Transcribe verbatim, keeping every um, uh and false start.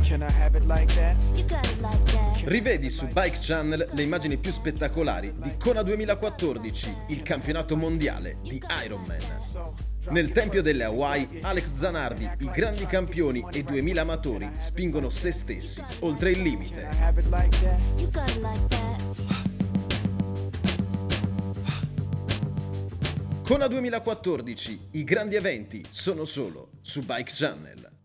Can I have it like that? You got it like that. Rivedi su Bike Channel le immagini più spettacolari di Kona duemilaquattordici, il campionato mondiale di Ironman. Nel tempio delle Hawaii, Alex Zanardi, i grandi campioni e duemila amatori spingono se stessi oltre il limite. Can I have it like that? You got it like that. Kona duemilaquattordici, i grandi eventi sono solo su Bike Channel.